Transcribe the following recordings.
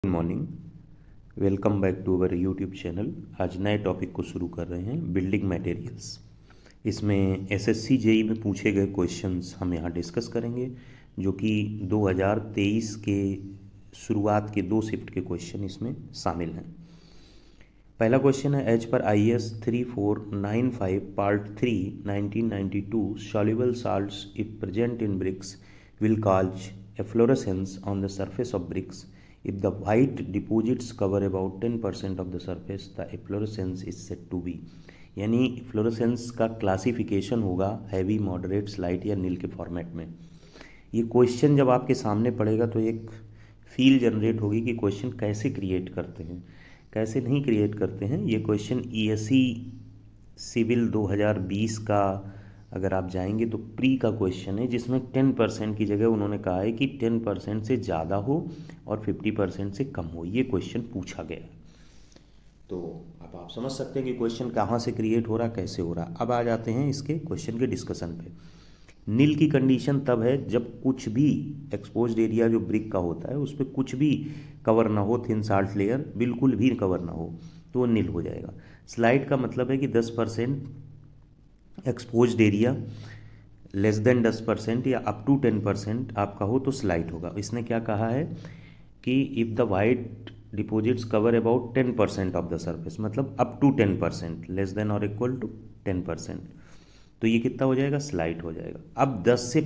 Good morning. Welcome back to our YouTube channel. आज नए topic को शुरू कर रहे हैं, बिल्डिंग मटेरियल्स। इसमें एसएससी जेई में पूछे गए क्वेश्चंस हम यहाँ डिस्कस करेंगे, जो कि 2023 के शुरुआत के 2 शिफ्ट के क्वेश्चन इसमें शामिल हैं। पहला क्वेश्चन है, as per IAS 3495 part 3 1992 soluble salts if present in bricks will cause efflorescence on the surface of bricks. If the white deposits cover about 10% of the surface, the efflorescence is said to be। यानी efflorescence का classification होगा heavy, moderate, slight या nil के format में। ये question जब आपके सामने पड़ेगा तो एक फील जनरेट होगी कि क्वेश्चन कैसे क्रिएट करते हैं, कैसे नहीं क्रिएट करते हैं। ये क्वेश्चन ESE सिविल 2020 का अगर आप जाएंगे तो प्री का क्वेश्चन है, जिसमें 10% की जगह उन्होंने कहा है कि 10% से ज़्यादा हो और 50% से कम हो। ये क्वेश्चन पूछा गया। तो अब आप समझ सकते हैं कि क्वेश्चन कहाँ से क्रिएट हो रहा, कैसे हो रहा। अब आ जाते हैं इसके क्वेश्चन के डिस्कशन पे। नील की कंडीशन तब है जब कुछ भी एक्सपोज्ड एरिया जो ब्रिक का होता है उस पर कुछ भी कवर ना हो, थिन साल्ट लेयर बिल्कुल भी कवर ना हो, तो वो नील हो जाएगा। स्लाइड का मतलब है कि 10% एक्सपोज्ड एरिया लेस देन 10% या अप टू 10% आपका हो तो स्लाइट होगा। इसने क्या कहा है कि if the white deposits cover about 10% of the surface, मतलब अप टू 10%, लेस देन और इक्वल टू 10%, तो ये कितना हो जाएगा, स्लाइट हो जाएगा। अब 10 से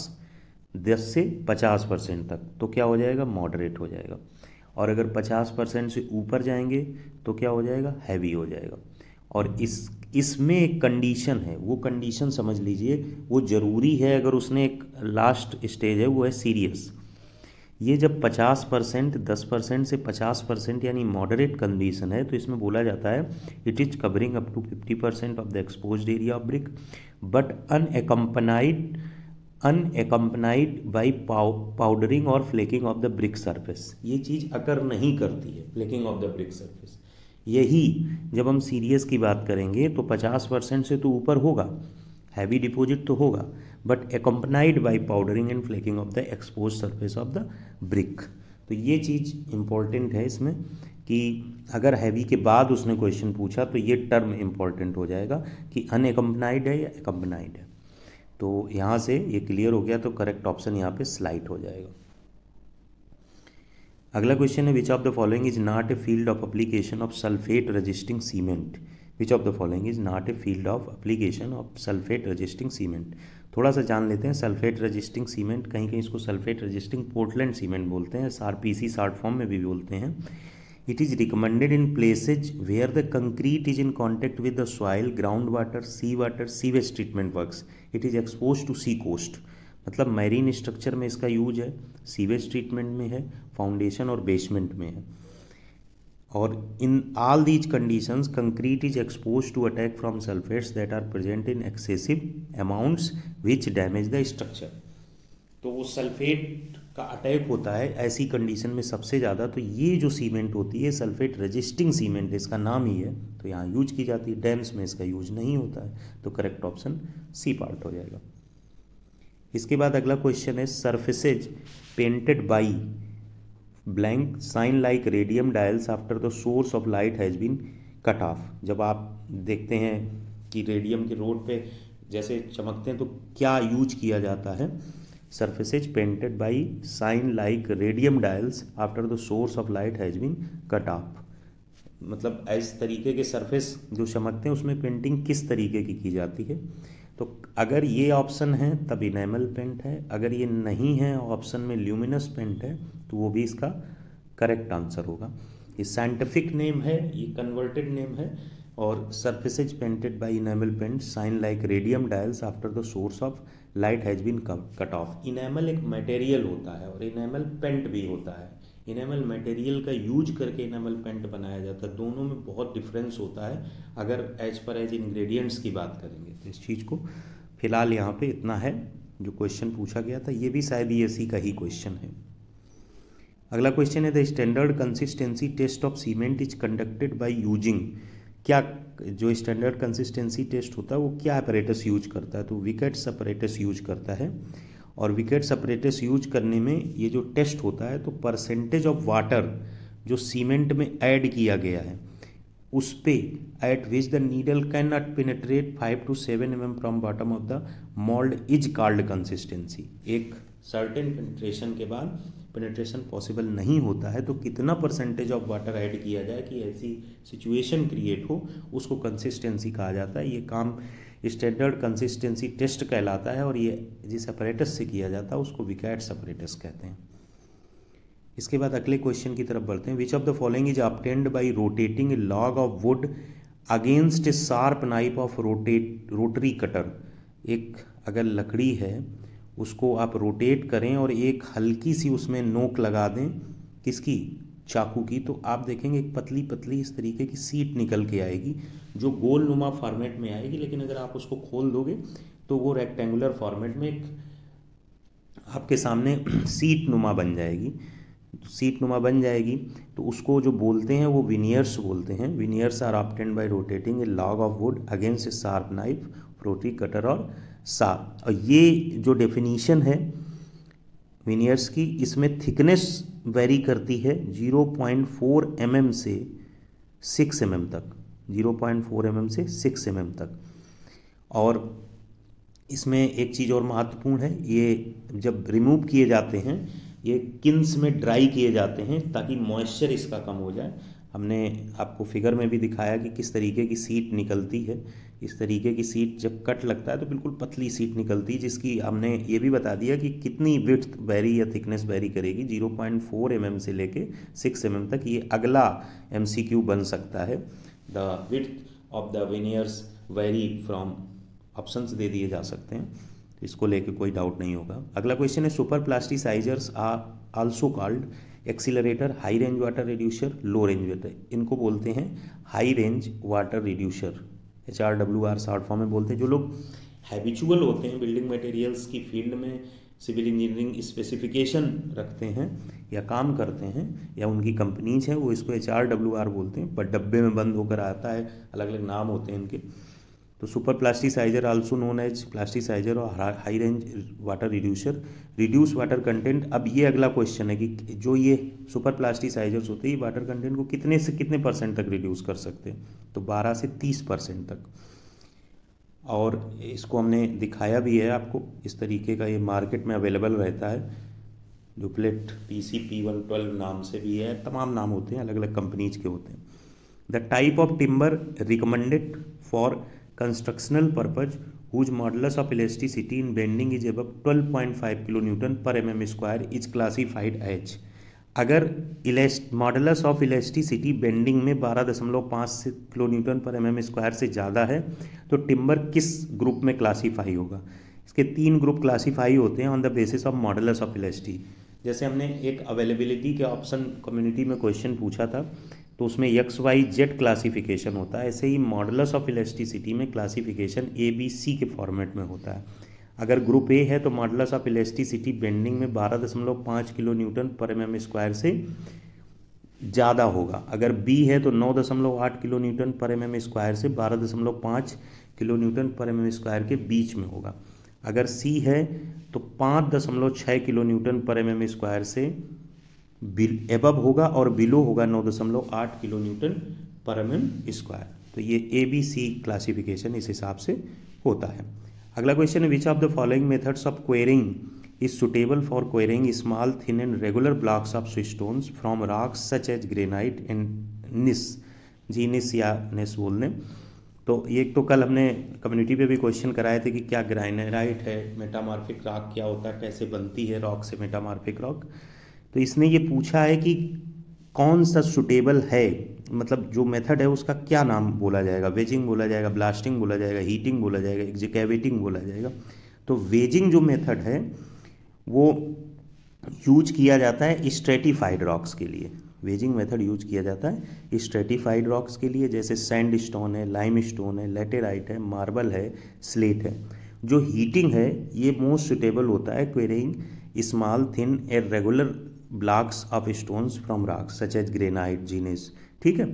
50% तक तो क्या हो जाएगा, मॉडरेट हो जाएगा। और अगर 50% से ऊपर जाएंगे तो क्या हो जाएगा, हैवी हो जाएगा। और इसमें एक कंडीशन है, वो कंडीशन समझ लीजिए, वो ज़रूरी है। अगर उसने एक लास्ट स्टेज है वो है सीरियस। ये जब 50%, 10% से 50% यानी मॉडरेट कंडीशन है, तो इसमें बोला जाता है it is covering up to 50% of the exposed area of brick but unaccompanied by powdering और flaking of the brick surface. ये चीज़ अगर नहीं करती है, flaking of the brick surface. यही जब हम सीरियस की बात करेंगे तो 50% से तो ऊपर होगा, हैवी डिपॉजिट तो होगा, but accompanied by powdering and flaking of the expose surface of the brick. तो ये चीज़ इंपॉर्टेंट है इसमें कि अगर हैवी के बाद उसने क्वेश्चन पूछा तो ये टर्म इंपॉर्टेंट हो जाएगा कि अनएकम्पनाइड है या एकम्पनाइड है। तो यहाँ से ये क्लियर हो गया, तो करेक्ट ऑप्शन यहाँ पे स्लाइट हो जाएगा। अगला क्वेश्चन है, which of the following is not a field of application of sulphate resisting cement. Which of the following is not a field of application of sulphate resisting cement. थोड़ा सा जान लेते हैं। सल्फेट रेजिस्टिंग सीमेंट, कहीं कहीं इसको sulphate resisting Portland cement बोलते हैं, SRPC शॉर्ट फॉर्म में भी बोलते हैं। It is recommended in places where the concrete is in contact with the soil, ground water, sewage treatment works. It is expose to sea coast, मतलब marine structure में इसका use है, sewage treatment में है, फाउंडेशन और basement में है। और in all these conditions concrete is expose to attack from sulphates that are present in excessive amounts which damage the structure. तो वो सल्फेट का अटैक होता है ऐसी कंडीशन में सबसे ज़्यादा। तो ये जो सीमेंट होती है सल्फेट रेजिस्टिंग सीमेंट, इसका नाम ही है, तो यहाँ यूज की जाती है। डैम्स में इसका यूज नहीं होता है, तो करेक्ट ऑप्शन सी पार्ट हो जाएगा। इसके बाद अगला क्वेश्चन है, surfaces painted by blank sign like radium dials after the source of light has been cut off. जब आप देखते हैं कि रेडियम के रोड पे जैसे चमकते हैं तो क्या यूज किया जाता है, surfaces painted by sign like radium dials after the source of light has been cut off. मतलब इस तरीके के सरफेस जो चमकते हैं उसमें पेंटिंग किस तरीके की जाती है। तो अगर ये ऑप्शन है तब इनेमल पेंट है, अगर ये नहीं है ऑप्शन में ल्यूमिनस पेंट है, तो वो भी इसका करेक्ट आंसर होगा। ये साइंटिफिक नेम है, ये कन्वर्टेड नेम है। और surfaces painted by enamel paint sign like radium dials after the source of light has been cut off. Enamel एक मटेरियल होता है और इनेमल पेंट भी होता है। इनेमल मटेरियल का यूज करके इनेमल पेंट बनाया जाता है, दोनों में बहुत डिफरेंस होता है अगर एज पर एज इंग्रेडिएंट्स की बात करेंगे। तो इस चीज़ को फिलहाल यहाँ पे इतना है जो क्वेश्चन पूछा गया था। ये भी शायद ESE का ही क्वेश्चन है। अगला क्वेश्चन है, the standard consistency test of cement is conducted by using. क्या जो स्टैंडर्ड कंसिस्टेंसी टेस्ट होता है वो क्या अपरेटस यूज करता है, तो विकेट्स अपरेटस यूज करता है। और विकेट्स अपरेटस यूज करने में ये जो टेस्ट होता है तो परसेंटेज ऑफ वाटर जो सीमेंट में ऐड किया गया है उस पे at which the needle can not penetrate 5 to 7 mm from bottom of the mould is called consistency. एक सर्टेन पेनेट्रेशन के बाद पेनेट्रेशन पॉसिबल नहीं होता है तो कितना परसेंटेज ऑफ वाटर ऐड किया जाए कि ऐसी सिचुएशन क्रिएट हो, उसको कंसिस्टेंसी कहा जाता है। ये काम स्टैंडर्ड कंसिस्टेंसी टेस्ट कहलाता है और ये जिस अपरेटस से किया जाता है उसको विकैट्स अपरेटस कहते हैं। इसके बाद अगले क्वेश्चन की तरफ बढ़ते हैं। Which of the following is obtained by rotating a log of wood against a sharp knife of rotary cutter. एक अगर लकड़ी है उसको आप रोटेट करें और एक हल्की सी उसमें नोक लगा दें, किसकी, चाकू की, तो आप देखेंगे एक पतली पतली इस तरीके की सीट निकल के आएगी जो गोल नुमा फॉर्मेट में आएगी। लेकिन अगर आप उसको खोल दोगे तो वो रेक्टेंगुलर फॉर्मेट में एक आपके सामने सीट नुमा बन जाएगी। सीट नुमा बन जाएगी तो उसको जो बोलते हैं वो विनियर्स बोलते हैं। Veneers are obtained by rotating a log of wood against a sharp knife, rotary cutter और सा। और ये जो डेफिनीशन है विनियर्स की, इसमें थिकनेस वेरी करती है 0.4 mm से 6 mm तक, 0.4 mm से 6 mm तक। और इसमें एक चीज़ और महत्वपूर्ण है, ये जब रिमूव किए जाते हैं ये किन्स में ड्राई किए जाते हैं ताकि मॉइस्चर इसका कम हो जाए। हमने आपको फिगर में भी दिखाया कि किस तरीके की सीट निकलती है। इस तरीके की सीट जब कट लगता है तो बिल्कुल पतली सीट निकलती है, जिसकी हमने ये भी बता दिया कि कितनी विड्थ वेरी या थिकनेस वेरी करेगी, 0.4 mm से लेके 6 mm तक। ये अगला MCQ बन सकता है। The width of the veneers vary from, options दे दिए जा सकते हैं, इसको लेके कोई डाउट नहीं होगा। अगला क्वेश्चन है super plasticizers are also called accelerator, high range water reducer, low range water. इनको बोलते हैं high range water reducer, HRWR short form में बोलते हैं। जो लोग हैबिचुअल होते हैं बिल्डिंग मटेरियल्स की फील्ड में, सिविल इंजीनियरिंग स्पेसिफिकेशन रखते हैं या काम करते हैं या उनकी कंपनीज हैं, वो इसको HRWR बोलते हैं, पर डब्बे में बंद होकर आता है, अलग अलग नाम होते हैं इनके। तो super plasticizer also known as plasticizer और high range water reducer, reduce water content. अब ये अगला क्वेश्चन है कि जो ये सुपर प्लास्टिसाइजर्स होते हैं ये वाटर कंटेंट को कितने से कितने % तक रिड्यूस कर सकते हैं, तो 12 से 30% तक। और इसको हमने दिखाया भी है आपको, इस तरीके का ये मार्केट में अवेलेबल रहता है। डुप्लेट PC P112 नाम से भी है, तमाम नाम होते हैं, अलग अलग कंपनीज के होते हैं। The type of timber recommended for constructional purpose whose modulus of elasticity in bending is above 12.5 kN/mm² is classified as. अगर मॉडुलस ऑफ इलास्टिसिटी बेंडिंग में 12.5 kN/mm² से ज़्यादा है तो टिम्बर किस ग्रुप में क्लासीफाई होगा। इसके 3 ग्रुप क्लासीफाई होते हैं on the basis of modulus of elasticity. जैसे हमने एक अवेलेबिलिटी के ऑप्शन कम्युनिटी में क्वेश्चन पूछा था तो उसमें XYZ क्लासिफिकेशन होता है, ऐसे ही मॉडुलस ऑफ इलास्टिसिटी में क्लासिफिकेशन ABC के फॉर्मेट में होता है। अगर ग्रुप A है तो मॉडुलस ऑफ इलास्टिसिटी बेंडिंग में 12.5 kN/mm² से ज़्यादा होगा। अगर B है तो 9.8 kN/mm² से 12.5 kN/mm² के बीच में होगा। अगर C है तो 5.6 kN/mm² से एबव होगा और बिलो होगा 9.8 kN/mm²। तो ये ABC क्लासिफिकेशन इस हिसाब से होता है। अगला क्वेश्चन है which of the following methods of quarrying is suitable for quarrying small thin and regular blocks of stones from rocks such as granite and gneiss, gneiss या नेस बोलने। तो ये तो कल हमने कम्युनिटी पे भी क्वेश्चन कराए थे कि क्या ग्रेनाइट है, मेटामॉर्फिक रॉक क्या होता है, कैसे बनती है रॉक से मेटामॉर्फिक रॉक। तो इसने ये पूछा है कि कौन सा सुटेबल है, मतलब जो मेथड है उसका क्या नाम बोला जाएगा, वेजिंग बोला जाएगा, ब्लास्टिंग बोला जाएगा, हीटिंग बोला जाएगा, एक्सकैवेटिंग बोला जाएगा। तो वेजिंग जो मेथड है वो यूज किया जाता है स्ट्रेटिफाइड रॉक्स के लिए। वेजिंग मेथड यूज किया जाता है स्ट्रेटिफाइड रॉक्स के लिए, जैसे सैंड स्टोन है, लाइम स्टोन है, लेटेराइट है, मार्बल है, स्लेट है। जो हीटिंग है ये मोस्ट सुटेबल होता है quarrying small thin irregular blocks of stones from rocks such as granite, gneiss. ठीक है,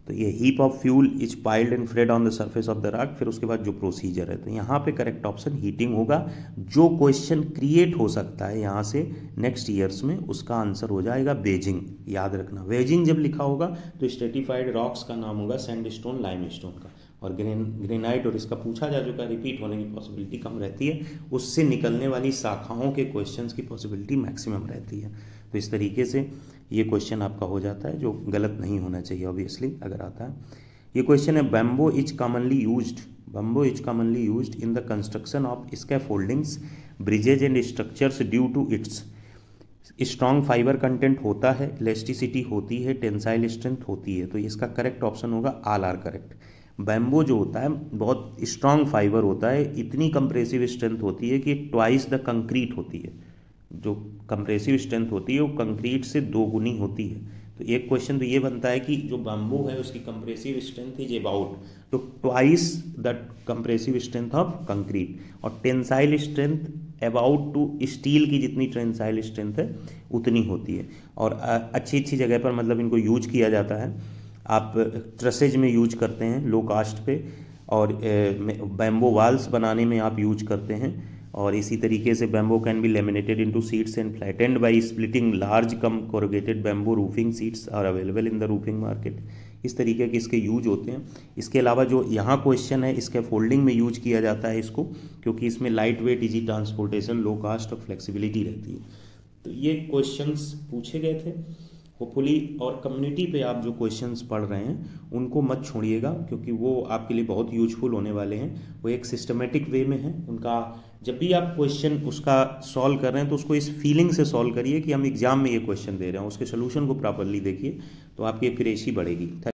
तो ये heap of fuel is piled and spread on the surface of the rock, फिर उसके बाद जो प्रोसीजर है, तो यहाँ पे करेक्ट ऑप्शन हीटिंग होगा। जो क्वेश्चन क्रिएट हो सकता है यहाँ से नेक्स्ट ईयर्स में, उसका आंसर हो जाएगा बेजिंग। याद रखना, बेजिंग जब लिखा होगा तो स्ट्रेटिफाइड रॉक्स का नाम होगा सैंडस्टोन, लाइमस्टोन का, और ग्रेनाइट और इसका पूछा जा चुका, रिपीट होने की पॉसिबिलिटी कम रहती है, उससे निकलने वाली शाखाओं के क्वेश्चंस की पॉसिबिलिटी मैक्सिमम रहती है। तो इस तरीके से ये क्वेश्चन आपका हो जाता है, जो गलत नहीं होना चाहिए ऑब्वियसली अगर आता है। ये क्वेश्चन है, bamboo is commonly used in the construction of scaffoldings, bridges and structures due to its strong fibre content होता है, इलेस्टिसिटी होती है, टेंसाइल स्ट्रेंथ होती है। तो इसका करेक्ट ऑप्शन होगा ऑल आर करेक्ट। बैम्बो जो होता है बहुत स्ट्रॉन्ग फाइबर होता है, इतनी कंप्रेसिव स्ट्रेंथ होती है कि ट्वाइस द कंक्रीट होती है। जो कंप्रेसिव स्ट्रेंथ होती है वो कंक्रीट से 2 गुनी होती है। तो एक क्वेश्चन तो ये बनता है कि जो बैम्बो है उसकी कंप्रेसिव स्ट्रेंथ इज अबाउट तो twice the compressive strength of concrete, और tensile strength about to steel की जितनी टेंसाइल स्ट्रेंथ है उतनी होती है। और अच्छी अच्छी जगह पर मतलब इनको यूज किया जाता है। आप ट्रसेज में यूज करते हैं लो कास्ट पे, और बैम्बो वाल्स बनाने में आप यूज करते हैं। और इसी तरीके से bamboo can be laminated into sheets and flattened by splitting large culm corrugated bamboo roofing sheets are available in the roofing market. इस तरीके के इसके यूज होते हैं। इसके अलावा जो यहाँ क्वेश्चन है, इसके फोल्डिंग में यूज किया जाता है इसको, क्योंकि इसमें light weight, easy transportation, low cost और फ्लेक्सिबिलिटी रहती है। तो ये क्वेश्चंस पूछे गए थे होपफुली। और कम्युनिटी पे आप जो क्वेश्चंस पढ़ रहे हैं उनको मत छोड़िएगा, क्योंकि वो आपके लिए बहुत यूजफुल होने वाले हैं। वो एक सिस्टमेटिक वे में है उनका। जब भी आप क्वेश्चन उसका सॉल्व कर रहे हैं तो उसको इस फीलिंग से सॉल्व करिए कि हम एग्जाम में ये क्वेश्चन दे रहे हैं, उसके सोल्यूशन को प्रॉपरली देखिए, तो आपकी एक्यूरेसी बढ़ेगी।